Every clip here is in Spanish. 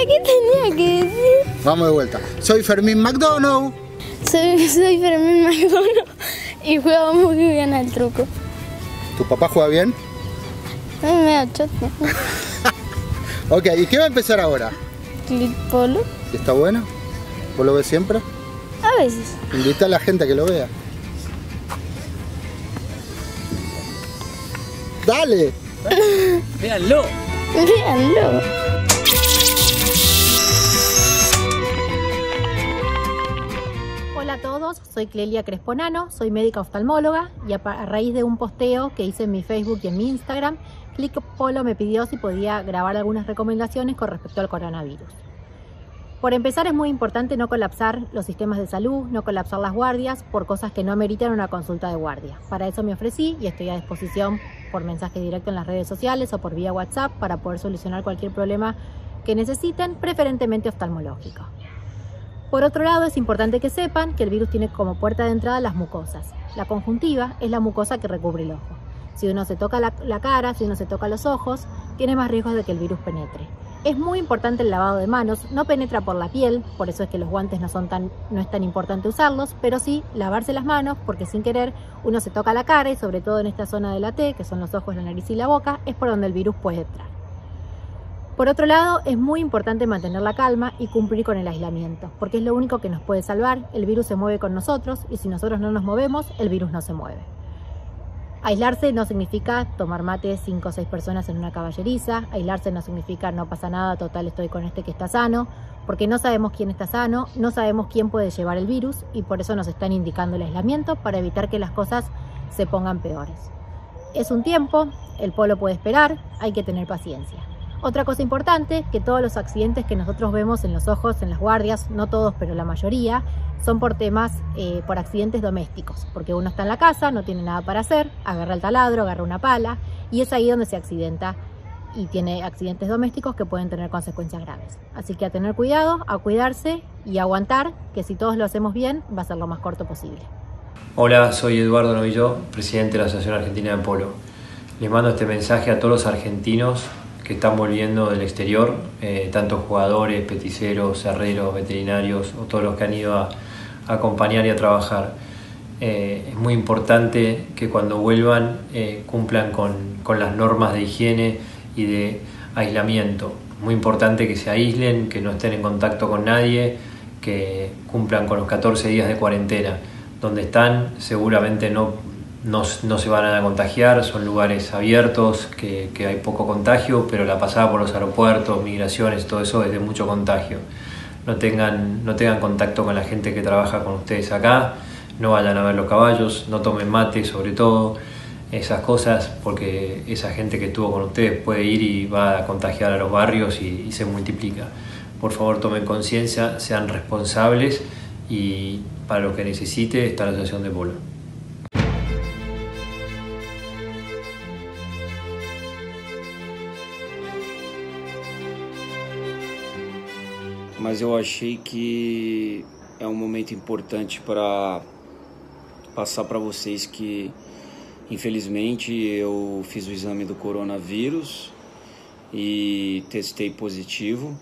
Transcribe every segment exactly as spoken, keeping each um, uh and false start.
¿qué tenía que decir? Vamos de vuelta. Soy Fermín McDonough. Soy, soy Fermín McDonough y juego muy bien al truco. ¿Tu papá juega bien? Ay, me da chote. Ok, ¿y qué va a empezar ahora? Click polo. ¿Está bueno? ¿Vos lo ves siempre? A veces. Invita a la gente a que lo vea. ¡Dale! ¡Véanlo! Véanlo. Hola a todos, soy Clelia Cresponano, soy médica oftalmóloga y a, a raíz de un posteo que hice en mi Facebook y en mi Instagram, Click Polo me pidió si podía grabar algunas recomendaciones con respecto al coronavirus. Por empezar, es muy importante no colapsar los sistemas de salud, no colapsar las guardias por cosas que no ameritan una consulta de guardia. Para eso me ofrecí y estoy a disposición por mensaje directo en las redes sociales o por vía WhatsApp para poder solucionar cualquier problema que necesiten, preferentemente oftalmológico. Por otro lado, es importante que sepan que el virus tiene como puerta de entrada las mucosas. La conjuntiva es la mucosa que recubre el ojo. Si uno se toca la, la cara, si uno se toca los ojos, tiene más riesgos de que el virus penetre. Es muy importante el lavado de manos, no penetra por la piel, por eso es que los guantes no, son tan, no es tan importante usarlos, pero sí lavarse las manos porque sin querer uno se toca la cara y sobre todo en esta zona de la T, que son los ojos, la nariz y la boca, es por donde el virus puede entrar. Por otro lado, es muy importante mantener la calma y cumplir con el aislamiento, porque es lo único que nos puede salvar. El virus se mueve con nosotros y si nosotros no nos movemos, el virus no se mueve. Aislarse no significa tomar mate cinco o seis personas en una caballeriza, aislarse no significa no pasa nada, total estoy con este que está sano, porque no sabemos quién está sano, no sabemos quién puede llevar el virus y por eso nos están indicando el aislamiento para evitar que las cosas se pongan peores. Es un tiempo, el polo puede esperar, hay que tener paciencia. Otra cosa importante, que todos los accidentes que nosotros vemos en los ojos, en las guardias, no todos, pero la mayoría, son por temas, eh, por accidentes domésticos, porque uno está en la casa, no tiene nada para hacer, agarra el taladro, agarra una pala, y es ahí donde se accidenta y tiene accidentes domésticos que pueden tener consecuencias graves. Así que a tener cuidado, a cuidarse y a aguantar, que si todos lo hacemos bien, va a ser lo más corto posible. Hola, soy Eduardo Novillo, presidente de la Asociación Argentina de Polo. Les mando este mensaje a todos los argentinos que están volviendo del exterior, eh, tanto jugadores, peticeros, herreros, veterinarios o todos los que han ido a, a acompañar y a trabajar. Eh, es muy importante que cuando vuelvan eh, cumplan con, con las normas de higiene y de aislamiento. Muy importante que se aíslen, que no estén en contacto con nadie, que cumplan con los catorce días de cuarentena. Donde están seguramente no No, no se van a contagiar, son lugares abiertos, que, que hay poco contagio, pero la pasada por los aeropuertos, migraciones, todo eso es de mucho contagio. No tengan, no tengan contacto con la gente que trabaja con ustedes acá, no vayan a ver los caballos, no tomen mate sobre todo, esas cosas, porque esa gente que estuvo con ustedes puede ir y va a contagiar a los barrios y, y se multiplica. Por favor, tomen conciencia, sean responsables y para lo que necesite está la Asociación de Polo. Mas eu achei que é um momento importante para passar para vocês que, infelizmente, eu fiz o exame do coronavírus e testei positivo.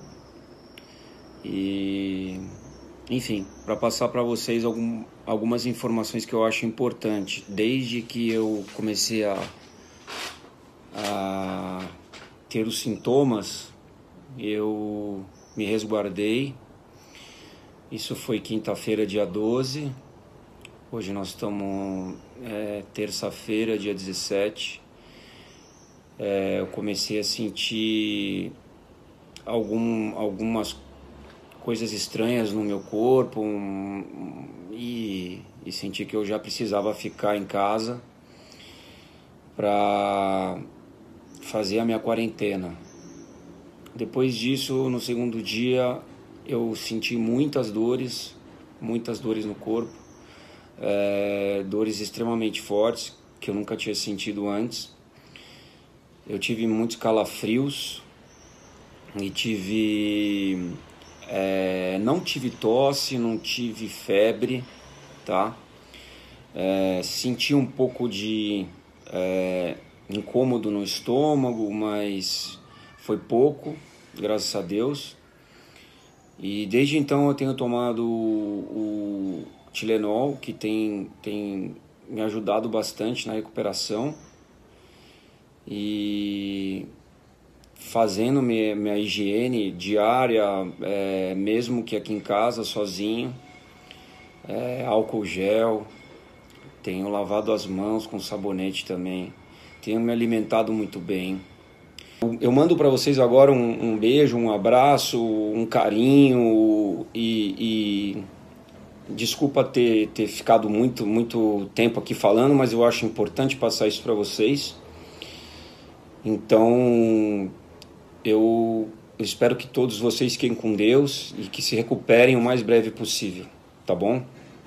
E, enfim, para passar para vocês algum, algumas informações que eu acho importante. Desde que eu comecei a, a ter os sintomas, eu me resguardei. Isso foi quinta-feira, dia doze. Hoje nós estamos é, terça-feira, dia dezessete. É, eu comecei a sentir algum, algumas coisas estranhas no meu corpo um, e, e senti que eu já precisava ficar em casa para fazer a minha quarentena. Depois disso, no segundo dia, eu senti muitas dores, muitas dores no corpo, é, dores extremamente fortes, que eu nunca tinha sentido antes. Eu tive muitos calafrios e tive... É, não tive tosse, não tive febre, tá? É, senti um pouco de é, incômodo no estômago, mas foi pouco, graças a Deus. E desde então eu tenho tomado o, o Tylenol, que tem, tem me ajudado bastante na recuperação. E fazendo minha, minha higiene diária, é, mesmo que aqui em casa, sozinho. É, álcool gel, tenho lavado as mãos com sabonete também. Tenho me alimentado muito bem. Eu mando para vocês agora um, um beijo, um abraço, um carinho e, e desculpa ter, ter ficado muito, muito tempo aqui falando, mas eu acho importante passar isso para vocês. Então, eu, eu espero que todos vocês fiquem com Deus e que se recuperem o mais breve possível, tá bom?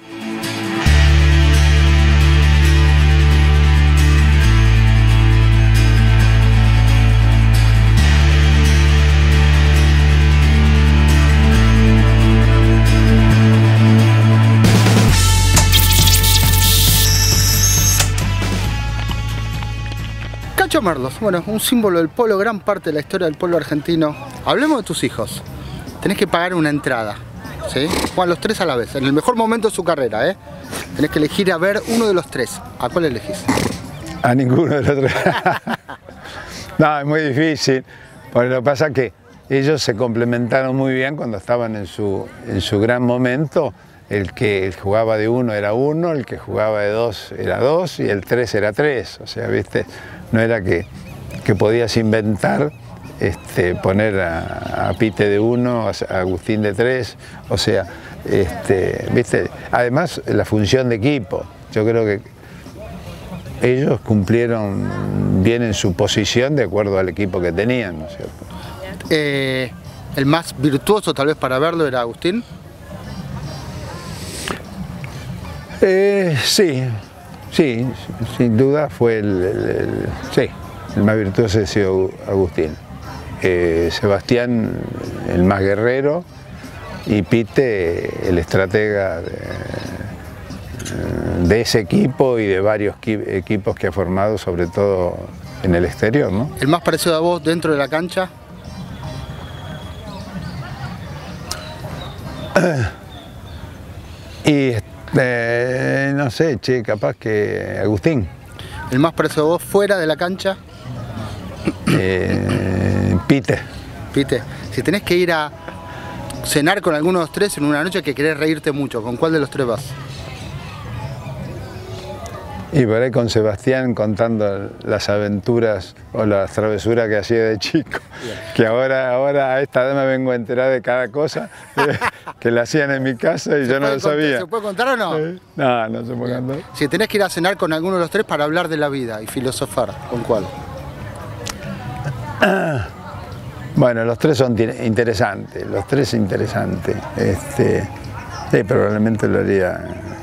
Cacho Merlos, bueno, un símbolo del polo, gran parte de la historia del polo argentino. Hablemos de tus hijos. Tenés que pagar una entrada, ¿sí? Juegan los tres a la vez, en el mejor momento de su carrera, ¿eh? Tenés que elegir a ver uno de los tres. ¿A cuál elegís? A ninguno de los tres. No, es muy difícil, porque lo que pasa es que ellos se complementaron muy bien cuando estaban en su, en su gran momento. El que jugaba de uno era uno, el que jugaba de dos era dos y el tres era tres. O sea, ¿viste? No era que, que podías inventar este, poner a, a Pite de uno, a Agustín de tres. O sea, este, ¿viste? Además, la función de equipo. Yo creo que ellos cumplieron bien en su posición de acuerdo al equipo que tenían, ¿no es cierto? Eh, el más virtuoso tal vez para verlo era Agustín. Eh, sí, sí, sin duda fue el, el, el, sí, el más virtuoso ha sido Agustín. Eh, Sebastián, el más guerrero, y Pite, el estratega de, de ese equipo y de varios equipos que ha formado, sobre todo en el exterior, ¿no? ¿El más parecido a vos dentro de la cancha? Y Eh, no sé, che, capaz que Agustín. ¿El más parecido a vos fuera de la cancha? Eh, Pite. Pite. Si tenés que ir a cenar con alguno de los tres en una noche que querés reírte mucho, ¿con cuál de los tres vas? Y por ahí con Sebastián contando las aventuras o las travesuras que hacía de chico. Bien. Que ahora, ahora a esta edad me vengo a enterar de cada cosa eh, que la hacían en mi casa y yo no lo sabía. ¿Se puede contar o no? Eh, no, no se puede contar. Si tenés que ir a cenar con alguno de los tres para hablar de la vida y filosofar, ¿con cuál? Ah, bueno, los tres son interesantes, los tres interesantes. Este, sí, probablemente lo haría...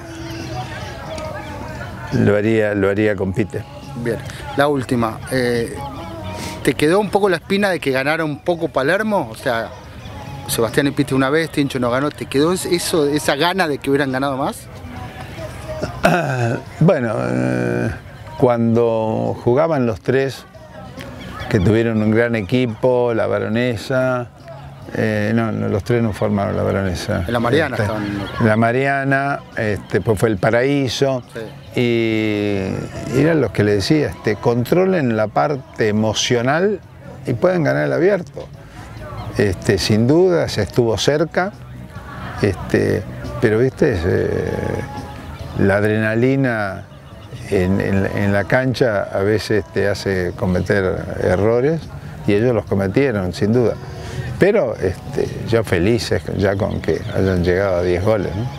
Lo haría, lo haría con Pite. Bien, la última. Eh, ¿Te quedó un poco la espina de que ganara un poco Palermo? O sea, Sebastián y Pite una vez, Tincho no ganó. ¿Te quedó eso, esa gana de que hubieran ganado más? Ah, bueno, eh, cuando jugaban los tres, que tuvieron un gran equipo, la Baronesa... Eh, no, no, los tres no formaron la Baronesa. En la Mariana este, estaban. La Mariana, este, pues fue el Paraíso. Sí. Y, y eran los que le decía, este, controlen la parte emocional y pueden ganar el abierto. Este, sin duda se estuvo cerca, este, pero viste, eh, la adrenalina en, en, en la cancha a veces te hace cometer errores y ellos los cometieron, sin duda. Pero este, yo feliz ya con que hayan llegado a diez goles, ¿no?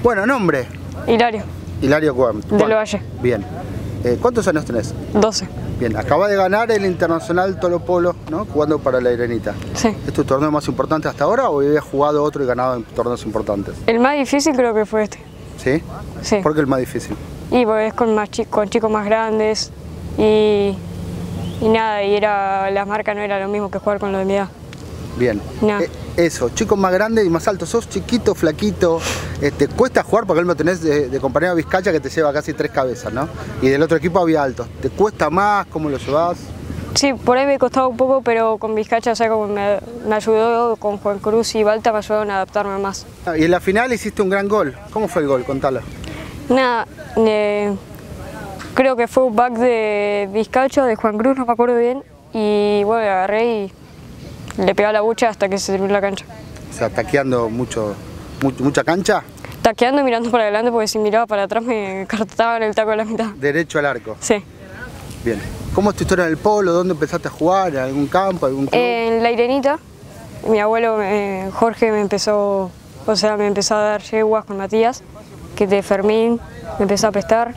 Bueno, nombre. Hilario, Hilario Cuam. del Valle. Bien. Eh, ¿Cuántos años tenés? doce. Bien, acabas de ganar el Internacional Tolo Polo, ¿no? Jugando para la Irenita. Sí. ¿Es tu torneo más importante hasta ahora o habías jugado otro y ganado en torneos importantes? El más difícil creo que fue este. ¿Sí? Sí. ¿Por qué el más difícil? Y porque es con, más chi con chicos más grandes y, y nada, y era, la marca no era lo mismo que jugar con los de mi edad. Bien. No. Eh, eso, chicos más grandes y más altos. Sos chiquito, flaquito. Este, cuesta jugar porque él me tenés de, de compañero Vizcacha que te lleva casi tres cabezas, ¿no? Y del otro equipo había altos. ¿Te cuesta más? ¿Cómo lo llevas? Sí, por ahí me costaba un poco, pero con Vizcacha, o sea, como me, me ayudó, con Juan Cruz y Balta me ayudaron a adaptarme más. Y en la final hiciste un gran gol. ¿Cómo fue el gol? Contalo. Nada, eh, creo que fue un back de Vizcacha, de Juan Cruz, no me acuerdo bien, y bueno, le agarré y le pegué a la bucha hasta que se terminó la cancha. O sea, taqueando mucho, mucho, mucha cancha. Taqueando y mirando para adelante porque si miraba para atrás me cortaba en el taco de la mitad. Derecho al arco. Sí. Bien. ¿Cómo es tu historia en el polo? ¿Dónde empezaste a jugar? ¿En algún campo? ¿Algún club? En la Irenita, mi abuelo eh, Jorge me empezó, o sea, me empezó a dar yeguas con Matías, que de Fermín me empezó a prestar.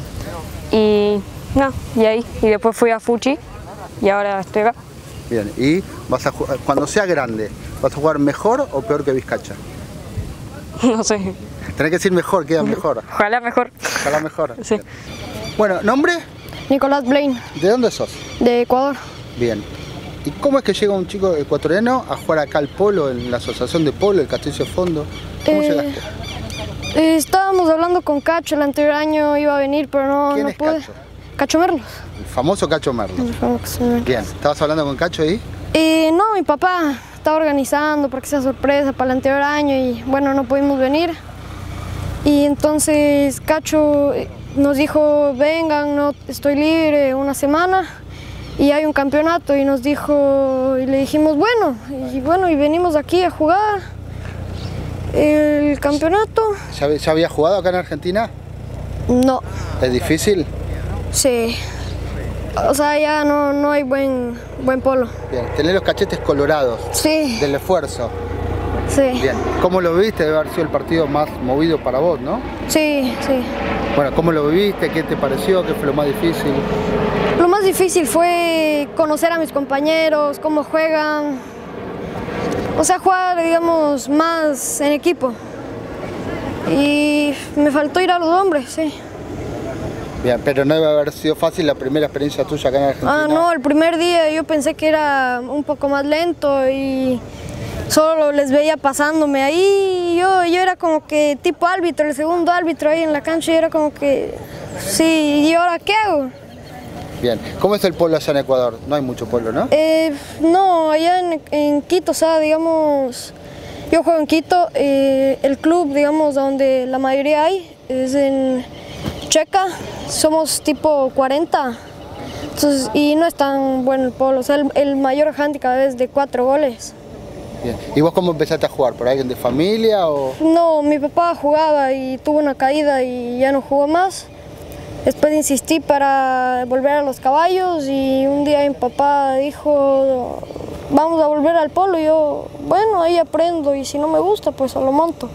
Y no, y ahí. Y después fui a Fuchi y ahora estoy acá. Bien. ¿Y vas a jugar, cuando sea grande, vas a jugar mejor o peor que Vizcacha? No sé. Tenés que decir mejor, queda mejor. Ojalá mejor. Ojalá mejor. Sí. Bien. Bueno, ¿nombre? Nicolás Blaine, ¿De dónde sos? de Ecuador. Bien. ¿Y cómo es que llega un chico ecuatoriano a jugar acá al polo, en la asociación de polo, el Castillo Fondo? ¿Cómo Eh, llegaste? Eh, estábamos hablando con Cacho, el anterior año iba a venir, pero no, ¿Quién no es pude. Cacho? Cacho Merlos. El famoso Cacho Merlo. Bien. ¿Estabas hablando con Cacho ahí? Eh, no, mi papá estaba organizando para que sea sorpresa para el anterior año y bueno, no pudimos venir. Y entonces Cacho nos dijo, vengan, no estoy libre una semana y hay un campeonato y nos dijo, y le dijimos, bueno, y bueno, y venimos aquí a jugar el campeonato. ¿Ya, ya había jugado acá en Argentina? No, ¿Es difícil? sí, o sea, ya no, no hay buen, buen polo. Bien. Tenés los cachetes colorados Sí, del esfuerzo. sí, Bien. ¿Cómo lo viviste? Debe haber sido el partido más movido para vos, ¿no? sí, sí. Bueno, ¿cómo lo viviste? ¿Qué te pareció? ¿Qué fue lo más difícil? Lo más difícil fue conocer a mis compañeros, cómo juegan, o sea, jugar, digamos, más en equipo. Y me faltó ir a los hombres, sí. Bien, pero no debe haber sido fácil la primera experiencia tuya acá en Argentina. Ah, no, el primer día yo pensé que era un poco más lento y solo les veía pasándome ahí. Y yo, yo era como que tipo árbitro, el segundo árbitro ahí en la cancha y era como que, sí, ¿y ahora qué hago? Bien, ¿cómo es el polo allá en Ecuador? No hay mucho polo, ¿no? Eh, no, allá en, en Quito, o sea, digamos, yo juego en Quito, eh, el club, digamos, donde la mayoría hay, es en Checa, somos tipo cuarenta, entonces, y no es tan bueno el polo, o sea, el, el mayor handicap es de cuatro goles. Bien. ¿Y vos cómo empezaste a jugar? ¿Por alguien de familia o...? No, mi papá jugaba y tuvo una caída y ya no jugó más. Después insistí para volver a los caballos y un día mi papá dijo, vamos a volver al polo. Y yo, bueno, ahí aprendo y si no me gusta, pues lo monto.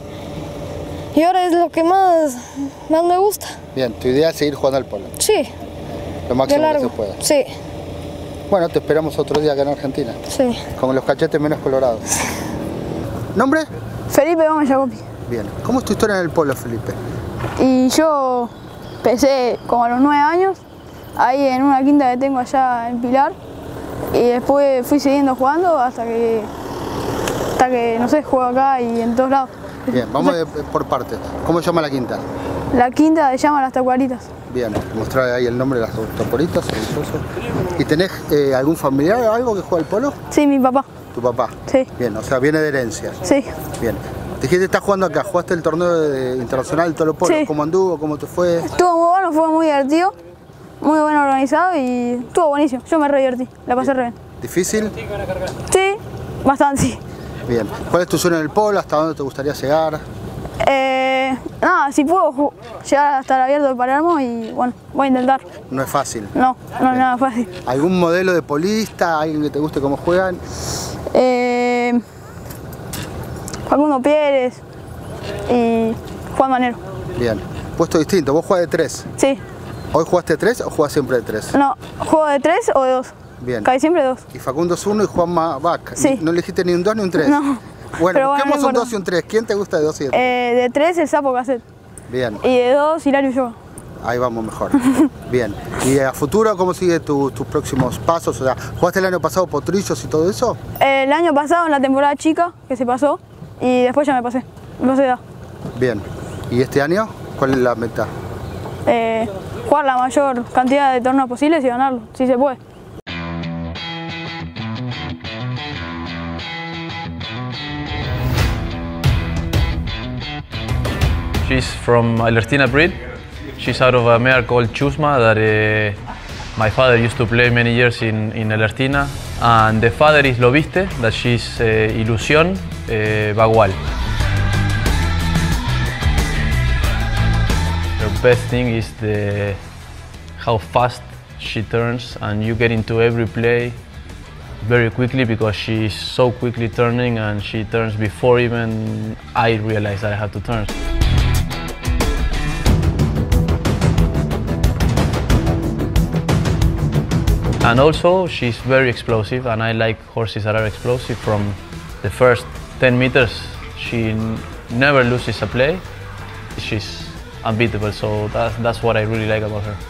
Y ahora es lo que más, más me gusta. Bien, tu idea es seguir jugando al polo, Sí, lo de máximo que largo. se pueda. Sí, Bueno, te esperamos otro día acá en Argentina, sí. con los cachetes menos colorados. ¿Nombre? Felipe Gómez Jacobi. Bien. ¿Cómo es tu historia en el polo, Felipe? Y yo empecé como a los nueve años, ahí en una quinta que tengo allá en Pilar. Y después fui siguiendo jugando hasta que, hasta que no sé, juego acá y en todos lados. Bien, vamos de- por partes. ¿Cómo se llama la quinta? La quinta se llama Las Tacuaritas. Bien, mostrar ahí el nombre de las toporitas. ¿Y tenés eh, algún familiar o algo que juega al polo? Sí, mi papá. Tu papá. Sí. Bien, o sea, viene de herencia. Sí. Bien. Dijiste que estás jugando acá, jugaste el torneo de- internacional de Tolo Polo. Sí. ¿Cómo anduvo? ¿Cómo te fue? Estuvo muy bueno, fue muy divertido, muy bien organizado y estuvo buenísimo. Yo me re divertí, la pasé re bien. ¿Difícil? Sí, bastante. Bien. ¿Cuál es tu sueño en el polo? ¿Hasta dónde te gustaría llegar? Eh, nada, si puedo ju- llegar hasta el abierto de Palermo y bueno, voy a intentar. No es fácil. No, no es nada fácil. ¿Algún modelo de polista? ¿Alguien que te guste cómo juegan? Eh, Facundo Pérez y Juan Manero. Bien. Puesto distinto, vos jugás de tres. Sí. ¿Hoy jugaste de tres o jugás siempre de tres? No, juego de tres o de dos. Bien. Casi siempre de dos. Y Facundo es uno y Juanma back. Sí. ¿No elegiste ni un dos ni un tres? No. Bueno, Pero busquemos bueno, no un dos y un tres. ¿Quién te gusta de dos y de tres? Eh, de tres el Sapo Cassette. Bien. Y de dos Hilario Yoga. Ahí vamos mejor. Bien. ¿Y a futuro cómo siguen tu, tus próximos pasos? O sea, ¿jugaste el año pasado Potrillos y todo eso? El año pasado en la temporada chica que se pasó y después ya me pasé. Me pasé de edad. Bien. ¿Y este año? ¿Cuál es la meta? Eh, jugar la mayor cantidad de torneos posibles y ganarlo, si se puede. She's from Alertina breed. She's out of a mare called Chusma that uh, my father used to play many years in, in Alertina. And the father is Lobiste, that she's uh, Ilusión uh, Bagual. Her best thing is the, how fast she turns, and you get into every play very quickly because she's so quickly turning, and she turns before even I realize that I have to turn. And also, she's very explosive, and I like horses that are explosive. From the first ten meters, she n never loses a play. She's unbeatable, so that's, that's what I really like about her.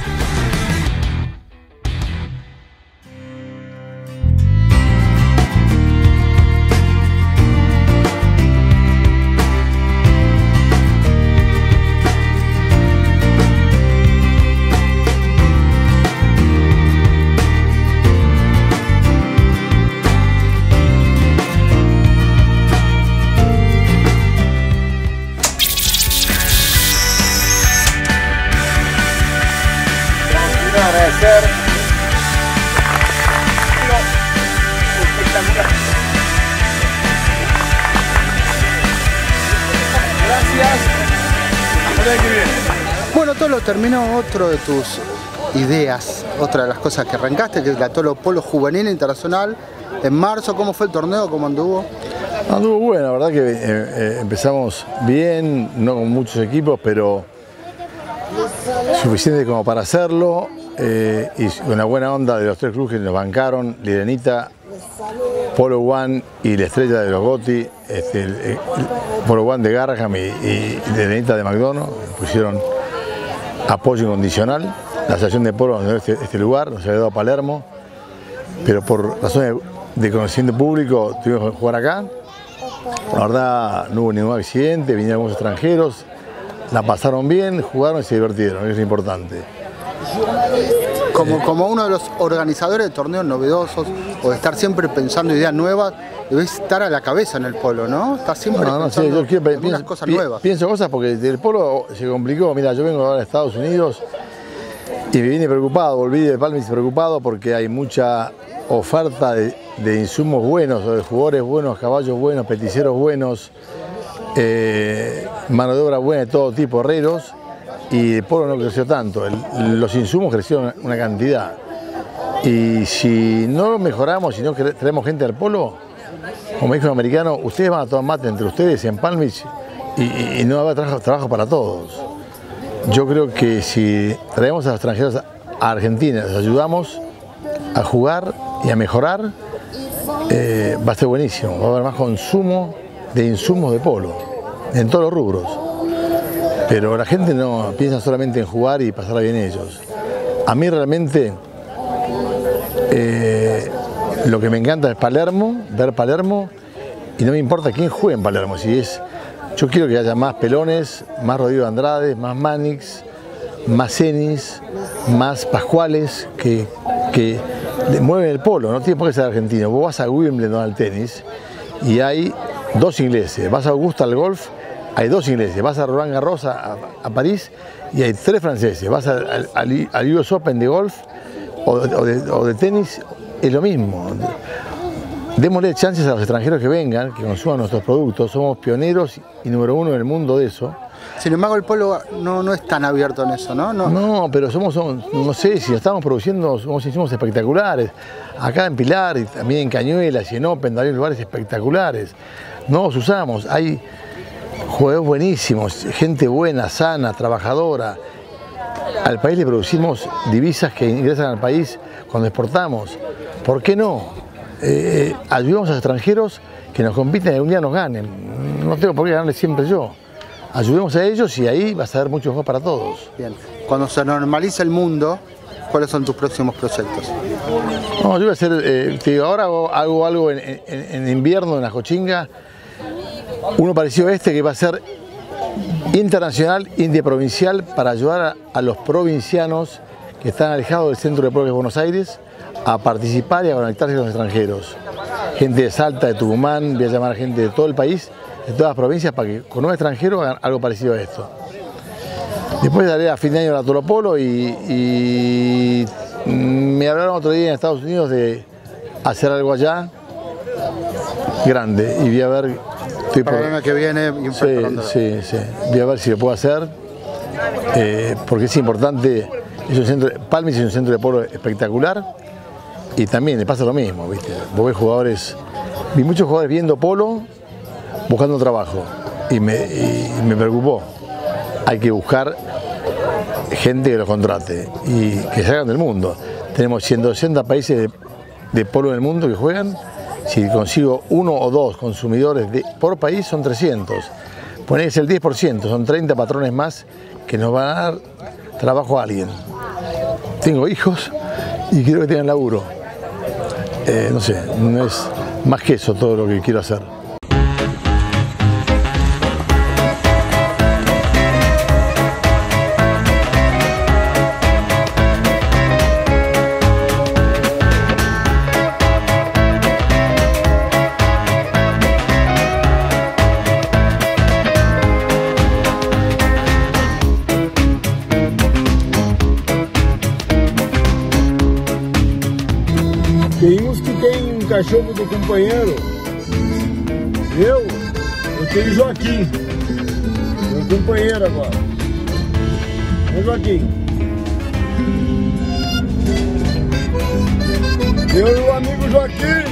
Agradecer. Espectacular. Gracias. Bueno, Tolo, terminó otro de tus ideas, otra de las cosas que arrancaste, que es la Tolo Polo Juvenil Internacional. En marzo, ¿cómo fue el torneo? ¿Cómo anduvo? Anduvo bueno, la verdad que eh, eh, empezamos bien, no con muchos equipos, pero suficiente como para hacerlo. Eh, y con la buena onda de los tres clubes que nos bancaron, Lirenita, Polo One y la estrella de los Gotti, este, el, el Polo One de Garraham y, y Lirenita de McDonough, pusieron apoyo incondicional. La asociación de Polo nos dio este, este lugar, nos había dado Palermo, pero por razones de conocimiento público tuvimos que jugar acá. La verdad no hubo ningún accidente, vinieron algunos extranjeros, la pasaron bien, jugaron y se divirtieron, eso es importante. Como, como uno de los organizadores de torneos novedosos o de estar siempre pensando ideas nuevas, debes estar a la cabeza en el polo, ¿no? Estás siempre no, no, pensando sí, yo quiero, en pienso, cosas pi, nuevas. Pienso cosas porque el polo se complicó. Mira, yo vengo ahora a Estados Unidos y me vine preocupado, volví de Palmis preocupado porque hay mucha oferta de, de insumos buenos, de jugadores buenos, caballos buenos, peticeros buenos, eh, mano de obra buena de todo tipo, herreros. Y el polo no creció tanto, el, los insumos crecieron una cantidad. Y si no mejoramos, si no traemos gente al polo, como dijo el americano, ustedes van a tomar mate entre ustedes en Palm Beach y, y, y no va a haber trabajo, trabajo para todos. Yo creo que si traemos a los extranjeros a Argentina, les ayudamos a jugar y a mejorar, eh, va a ser buenísimo. Va a haber más consumo de insumos de polo, en todos los rubros. Pero la gente no piensa solamente en jugar y pasarla bien ellos. A mí realmente eh, lo que me encanta es Palermo, ver Palermo, y no me importa quién juegue en Palermo. Si es, yo quiero que haya más Pelones, más Rodrigo Andrade, más Manix, más Cenis, más Pascuales, que, que mueven el polo, no tiene por qué ser argentino. Vos vas a Wimbledon al tenis y hay dos ingleses, vas a Augusta al golf, hay dos ingleses, vas a Roland Garros a, a París y hay tres franceses, vas al, al, al U S Open de golf o, o, de, o de tenis, es lo mismo. Démosle chances a los extranjeros que vengan, que consuman nuestros productos, somos pioneros y número uno en el mundo de eso. Sin embargo, el polo no, no es tan abierto en eso, ¿no? No, no pero somos, somos, no sé, si estamos produciendo, somos hicimos espectaculares. Acá en Pilar, y también en Cañuelas y en Open, hay lugares espectaculares. No los usamos, hay jugadores buenísimos, gente buena, sana, trabajadora. Al país le producimos divisas que ingresan al país cuando exportamos. ¿Por qué no? Eh, ayudamos a extranjeros que nos compiten y algún día nos ganen. No tengo por qué ganarles siempre yo. Ayudemos a ellos y ahí vas a ver mucho mejor para todos. Bien. Cuando se normaliza el mundo, ¿cuáles son tus próximos proyectos? No, yo voy a hacer, eh, te digo, ahora hago, hago algo en, en, en invierno en la Cochinga, uno parecido a este que va a ser internacional, interprovincial, para ayudar a, a los provincianos que están alejados del centro de pueblo de Buenos Aires a participar y a conectarse con los extranjeros. Gente de Salta, de Tucumán, voy a llamar a gente de todo el país, de todas las provincias, para que con un extranjero hagan algo parecido a esto. Después daré a fin de año la Toro Polo y, y me hablaron otro día en Estados Unidos de hacer algo allá grande y voy a ver. Estoy para el año que viene. Y sí, sí, sí. Voy a ver si lo puedo hacer eh, porque es importante. Es un centro, Palmis es un centro de polo espectacular y también le pasa lo mismo, ¿viste? Vos ves jugadores, vi muchos jugadores viendo polo buscando trabajo y me, y me preocupó. Hay que buscar gente que los contrate y que salgan del mundo. Tenemos ciento ochenta países de, de polo en el mundo que juegan. Si consigo uno o dos consumidores de, por país son trescientos. Poné que es el diez por ciento, son treinta patrones más que nos van a dar trabajo a alguien. Tengo hijos y quiero que tengan laburo. Eh, no sé, no es más que eso todo lo que quiero hacer. Tem uns que tem um cachorro do companheiro. Eu, eu tenho Joaquim, meu companheiro agora. É Joaquim. Eu e o amigo Joaquim.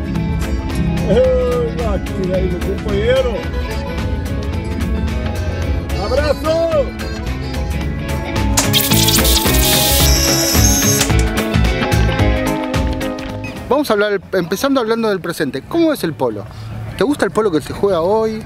Ô, Joaquim aí, meu companheiro. Abraço! Vamos a hablar, empezando hablando del presente. ¿Cómo es el polo? ¿Te gusta el polo que se juega hoy?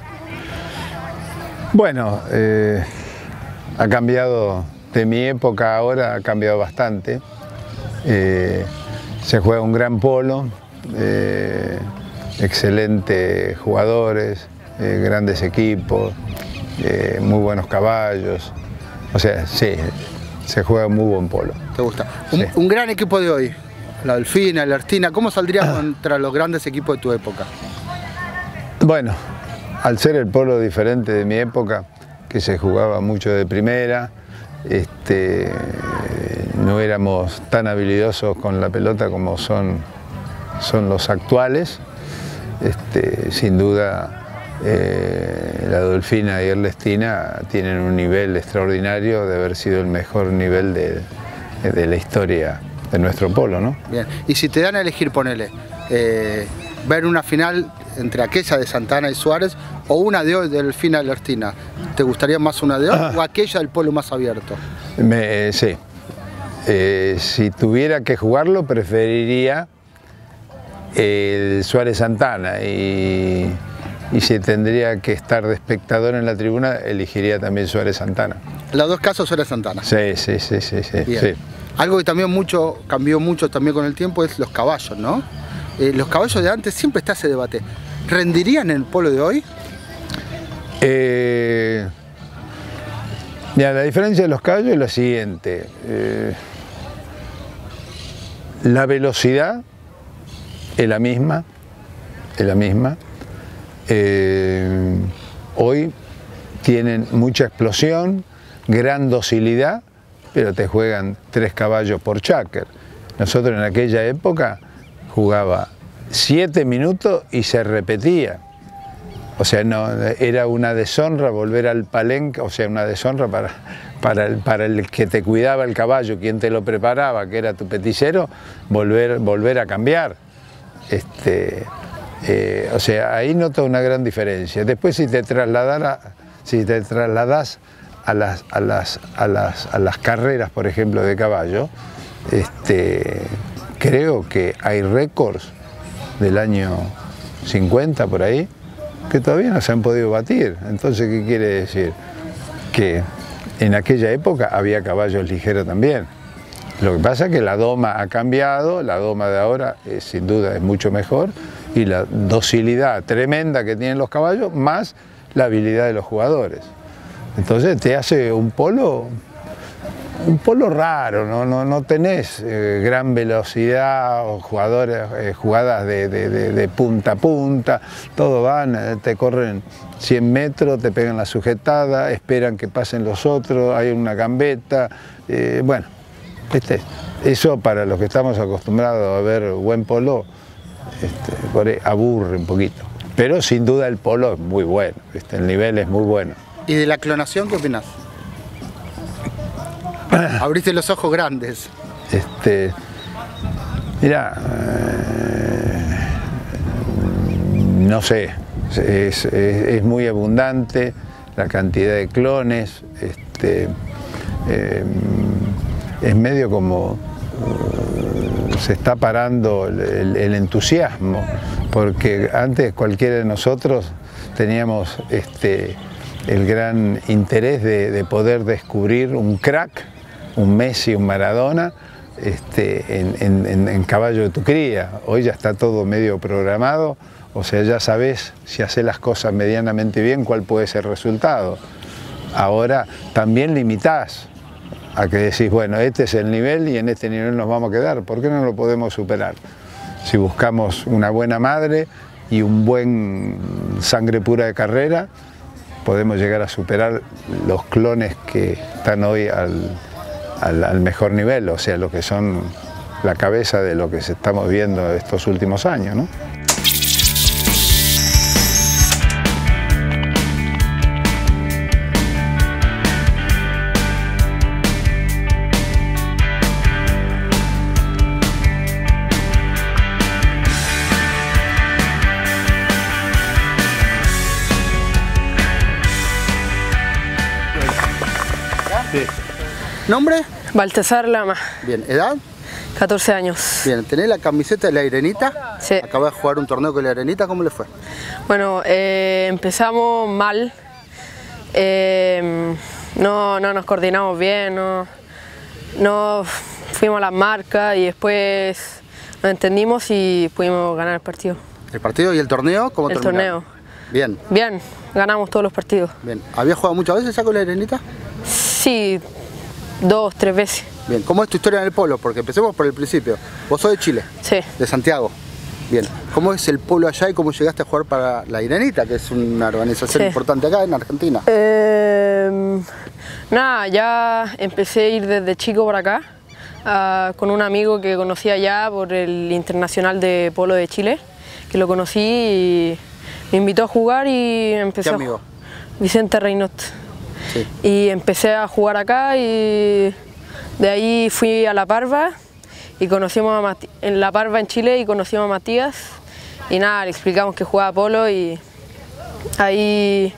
Bueno, eh, ha cambiado de mi época ahora, ha cambiado bastante. Eh, se juega un gran polo, eh, excelentes jugadores, eh, grandes equipos, eh, muy buenos caballos. O sea, sí, se juega muy buen polo. ¿Te gusta? Un, sí. un gran equipo de hoy. La Delfina, la Ertina, ¿cómo saldrías contra los grandes equipos de tu época? Bueno, al ser el polo diferente de mi época, que se jugaba mucho de primera, este, no éramos tan habilidosos con la pelota como son, son los actuales. Este, sin duda, eh, la Delfina y Ernestina tienen un nivel extraordinario de haber sido el mejor nivel de, de la historia de nuestro polo, ¿no? Bien, y si te dan a elegir, ponele, eh, ver una final entre aquella de Santana y Suárez o una de hoy del final de Ertina, ¿te gustaría más una de hoy ah. o aquella del polo más abierto? Me, sí, eh, si tuviera que jugarlo preferiría el Suárez-Santana y, y si tendría que estar de espectador en la tribuna elegiría también Suárez-Santana. Los dos casos Suárez-Santana. Sí, sí, sí, sí, sí, sí. Algo que también mucho, cambió mucho también con el tiempo es los caballos, ¿no? Eh, los caballos de antes siempre está ese debate. ¿Rendirían en el polo de hoy? Eh, mira, la diferencia de los caballos es la siguiente. Eh, la velocidad es la misma, es la misma. Eh, hoy tienen mucha explosión, gran docilidad, pero te juegan tres caballos por cháquer. Nosotros en aquella época jugaba siete minutos y se repetía. O sea, no, era una deshonra volver al palenque, o sea, una deshonra para, para, el, para el que te cuidaba el caballo, quien te lo preparaba, que era tu peticero, volver, volver a cambiar. Este, Eh, o sea, ahí noto una gran diferencia. Después si te trasladara, si te trasladas a las, a las, a las, a las carreras, por ejemplo, de caballo, este, creo que hay récords del año cincuenta por ahí que todavía no se han podido batir. Entonces, ¿qué quiere decir? Que en aquella época había caballos ligeros también. Lo que pasa es que la doma ha cambiado, la doma de ahora es, sin duda es mucho mejor, y la docilidad tremenda que tienen los caballos, más la habilidad de los jugadores. Entonces te hace un polo, un polo raro, no, no, no tenés eh, gran velocidad o jugadores, eh, jugadas de, de, de, de punta a punta, todo van, eh, te corren cien metros, te pegan la sujetada, esperan que pasen los otros, hay una gambeta, eh, bueno, este, eso para los que estamos acostumbrados a ver buen polo, este, por ahí aburre un poquito, pero sin duda el polo es muy bueno, este, el nivel es muy bueno. ¿Y de la clonación qué opinás? Abriste los ojos grandes. Este, mira, eh, no sé, es, es, es muy abundante la cantidad de clones, este, eh, es medio como uh, se está parando el, el, el entusiasmo, porque antes cualquiera de nosotros teníamos este, el gran interés de, de poder descubrir un crack, un Messi, un Maradona, este, en, en, en caballo de tu cría. Hoy ya está todo medio programado, o sea, ya sabes si haces las cosas medianamente bien cuál puede ser el resultado. Ahora también limitás a que decís, bueno, este es el nivel y en este nivel nos vamos a quedar, ¿por qué no lo podemos superar? Si buscamos una buena madre y un buen sangre pura de carrera, podemos llegar a superar los clones que están hoy al, al, al mejor nivel, o sea, lo que son la cabeza de lo que estamos viendo estos últimos años, ¿no? ¿Nombre? Baltasar Lama. Bien, ¿edad? catorce años. Bien, ¿tenés la camiseta de la Arenita? Sí. Acabas de jugar un torneo con la Arenita, ¿cómo le fue? Bueno, eh, empezamos mal, eh, no, no nos coordinamos bien, no, no fuimos a las marcas y después nos entendimos y pudimos ganar el partido. ¿El partido y el torneo? ¿Cómo El terminaron? torneo. Bien. Bien, ganamos todos los partidos. Bien. ¿Habías jugado muchas veces ya con la Arenita? Sí, dos, tres veces. Bien, ¿cómo es tu historia en el polo? Porque empecemos por el principio. Vos sos de Chile. Sí. De Santiago. Bien, ¿cómo es el polo allá y cómo llegaste a jugar para la Arenita, que es una organización Sí. importante acá en Argentina? Eh, nada, ya empecé a ir desde chico por acá, uh, con un amigo que conocí allá por el Internacional de Polo de Chile, que lo conocí y me invitó a jugar y empecé. ¿Qué amigo? A, Vicente Reynot. Sí. Y empecé a jugar acá y de ahí fui a La Parva y conocimos a Mati en La Parva en Chile y conocimos a Matías y nada, le explicamos que jugaba polo y ahí,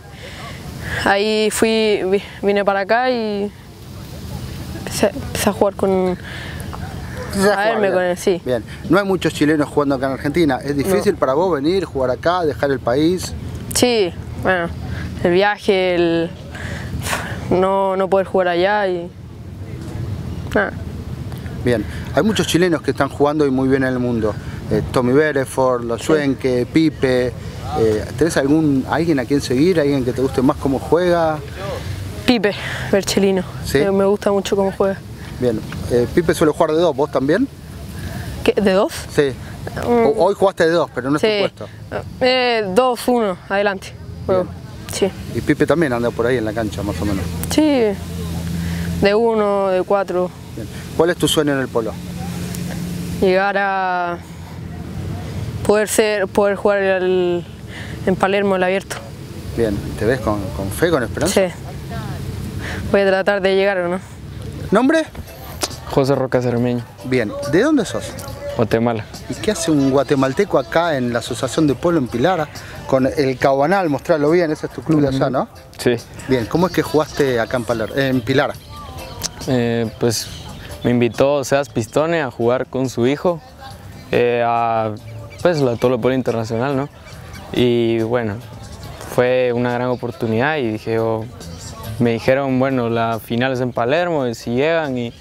ahí fui, vine para acá y empecé, empecé a jugar con, A verme bien. con él, sí. Bien, no hay muchos chilenos jugando acá en Argentina. ¿Es difícil No. para vos venir, jugar acá, dejar el país? Sí, bueno, el viaje, el no, no poder jugar allá y nada. Bien, hay muchos chilenos que están jugando y muy bien en el mundo. Eh, Tommy Bereford, Los Schwenke, Pipe. Eh, ¿Tenés algún, alguien a quien seguir? ¿Alguien que te guste más cómo juega? Pipe, Berchelino. ¿Sí? Me, me gusta mucho cómo juega. Bien, eh, Pipe suele jugar de dos, ¿vos también? ¿Qué, ¿De dos? Sí. O- hoy jugaste de dos, pero no es Sí. tu puesto. Eh, dos, uno, adelante. Juego. Sí. Y Pipe también anda por ahí en la cancha, más o menos. Sí, de uno, de cuatro. Bien. ¿Cuál es tu sueño en el polo? Llegar a poder ser, poder jugar el- en Palermo el abierto. Bien, ¿te ves con, con fe, con esperanza? Sí. Voy a tratar de llegar o no. ¿Nombre? José Roca Cermeño. Bien, ¿de dónde sos? Guatemala. ¿Y qué hace un guatemalteco acá en la Asociación de Polo en Pilar? Con el Cabanal, mostrarlo bien, ese es tu club de allá, ¿no? Sí. Bien, ¿cómo es que jugaste acá en, Paler, en Pilar? Eh, pues me invitó Seas Pistone a jugar con su hijo eh, a pues, la Tolo Polo Internacional, ¿no? Y bueno, fue una gran oportunidad y dije, oh, me dijeron, bueno, la final es en Palermo, y si llegan y,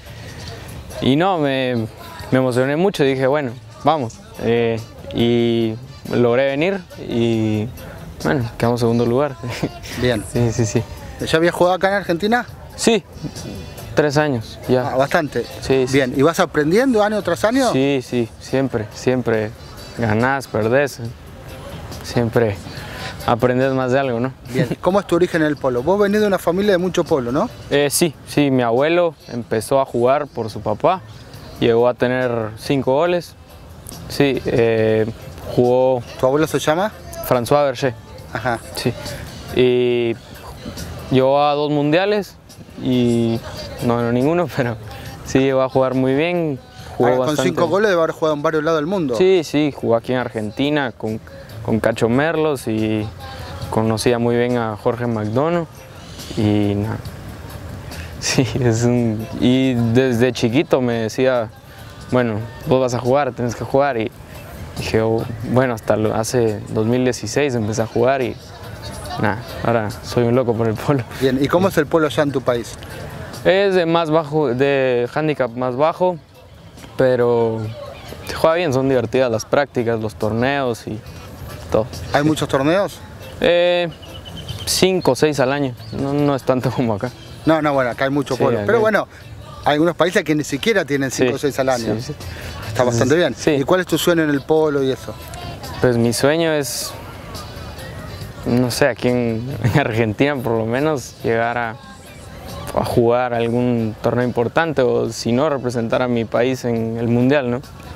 y no, me, me emocioné mucho, dije, bueno, vamos. Eh, y logré venir y bueno, quedamos en segundo lugar. Bien. Sí, sí, sí. ¿Ya habías jugado acá en Argentina? Sí, tres años ya. Ah, bastante. Sí, sí. Bien, ¿y vas aprendiendo año tras año? Sí, sí, siempre, siempre ganás, perdés, siempre aprendes más de algo, ¿no? Bien, ¿cómo es tu origen en el polo? Vos venís de una familia de mucho polo, ¿no? Eh, sí, sí, mi abuelo empezó a jugar por su papá, llegó a tener cinco goles, sí, eh, jugó... ¿Tu abuelo se llama? François Berger. Ajá. Sí, y llegó a dos mundiales y no ganó ninguno, pero sí llegó a jugar muy bien. Jugó Ahora, bastante. Con cinco goles debe haber jugado en varios lados del mundo. Sí, sí, jugó aquí en Argentina con, con Cacho Merlos y conocía muy bien a Jorge McDonough y nada. Sí, es un, y desde chiquito me decía, bueno, vos vas a jugar, tienes que jugar y dije, oh, bueno, hasta lo, hace dos mil dieciséis empecé a jugar y nada, ahora soy un loco por el polo. Bien, ¿y cómo es el polo ya en tu país? Es de más bajo, de handicap más bajo, pero se juega bien, son divertidas las prácticas, los torneos y todo. ¿Hay muchos torneos? Eh, cinco o seis al año, no, no es tanto como acá. No, no, bueno, acá hay mucho Sí, polo. acá Pero hay- bueno, hay algunos países que ni siquiera tienen cinco o Sí, seis al año. sí, sí. Está bastante bien. Sí. ¿Y cuál es tu sueño en el polo y eso? Pues mi sueño es, no sé, aquí en, en Argentina por lo menos, llegar a, a jugar algún torneo importante o si no, representar a mi país en el mundial, ¿no?